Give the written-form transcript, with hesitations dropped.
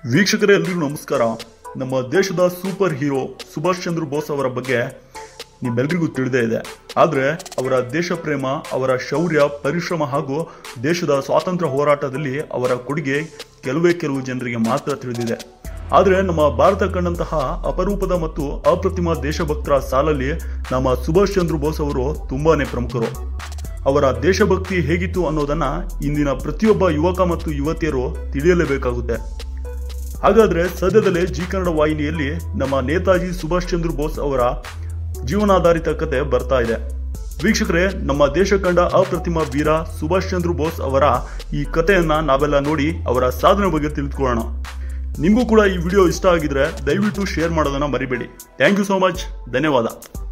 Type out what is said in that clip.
ವೀಕ್ಷಕರೇ ಎಲ್ಲರಿಗೂ ನಮಸ್ಕಾರ. ನಮ್ಮ ದೇಶದ ಸೂಪರ್ ಹೀರೋ ಸುಭಾಷ್ ಚಂದ್ರ ಬೋಸ್ ಅವರ ಬಗ್ಗೆ ನಿಮ್ಮೆಲ್ಲರಿಗೂ ತಿಳಿದೇ ಇದೆ. ಆದರೆ ಅವರ ದೇಶ ಪ್ರೇಮ, ಅವರ ಶೌರ್ಯ, ಪರಿಶ್ರಮ ಹಾಗೂ ದೇಶದ ಸ್ವಾತಂತ್ರ್ಯ ಹೋರಾಟದಲ್ಲಿ ಅವರ ಕೊಡುಗೆ ಕೆಲವು ಜನರಿಗೆ ಮಾತ್ರ ತಿಳಿದಿದೆ. ಆದರೆ ನಮ್ಮ ಭಾರತ ಕಂಡಂತಹ ಅಪರೂಪದ ಮತ್ತು ಅಪ್ರತಿಮ ದೇಶಭಕ್ತರ ಸಾಲಲ್ಲಿ ನಮ್ಮ ಸುಭಾಷ್ ಚಂದ್ರ ಬೋಸ್ ಅವರು ತುಂಬಾನೇ ಪ್ರಮುಖರು. ಅವರ ದೇಶಭಕ್ತಿ ಹೇಗಿತ್ತು ಅನ್ನೋದನ್ನ ಇಂದಿನ ಪ್ರತಿಯೊಬ್ಬ ಯುವಕ ಮತ್ತು ಯುವತಿಯರು ತಿಳಿಯಲೇಬೇಕಾಗುತ್ತೆ. ಹಾಗಾದ್ರೆ ಸದ್ಯದಲ್ಲೇ ಜಿ ಕನ್ನಡ ವಾಹಿನಿಯಲ್ಲಿ ನಮ್ಮ ನೇತಾಜಿ ಸುಭಾಷ್ ಚಂದ್ರ ಬೋಸ್ ಅವರ ಜೀವನಾಧಾರಿತ ಕತೆ ಬರ್ತಾ ಇದೆ. ವೀಕ್ಷಕರೇ, ನಮ್ಮ ದೇಶ ಕಂಡ ಅಪ್ರತಿಮ ವೀರ ಸುಭಾಷ್ ಚಂದ್ರ ಬೋಸ್ ಅವರ ಈ ಕಥೆಯನ್ನ ನಾವೆಲ್ಲ ನೋಡಿ ಅವರ ಸಾಧನೆ ಬಗ್ಗೆ ತಿಳಿದುಕೊಳ್ಳೋಣ. ನಿಮಗೂ ಕೂಡ ಈ ವಿಡಿಯೋ ಇಷ್ಟ ಆಗಿದ್ರೆ ದಯವಿಟ್ಟು ಶೇರ್ ಮಾಡೋದನ್ನ ಮರಿಬೇಡಿ. Thank you so much. ಧನ್ಯವಾದ.